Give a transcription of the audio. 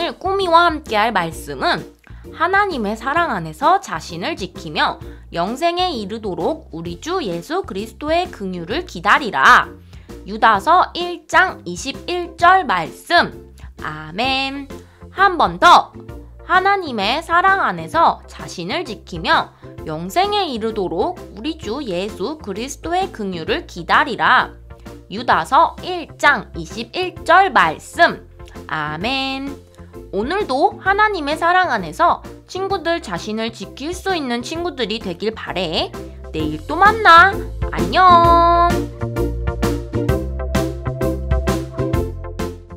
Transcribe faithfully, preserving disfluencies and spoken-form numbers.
오늘 꾸미와 함께할 말씀은 하나님의 사랑 안에서 자신을 지키며 영생에 이르도록 우리 주 예수 그리스도의 긍휼을 기다리라. 유다서 일 장 이십일 절 말씀. 아멘. 한 번 더. 하나님의 사랑 안에서 자신을 지키며 영생에 이르도록 우리 주 예수 그리스도의 긍휼을 기다리라. 유다서 일 장 이십일 절 말씀. 아멘. 오늘도 하나님의 사랑 안에서 친구들 자신을 지킬 수 있는 친구들이 되길 바래. 내일 또 만나. 안녕.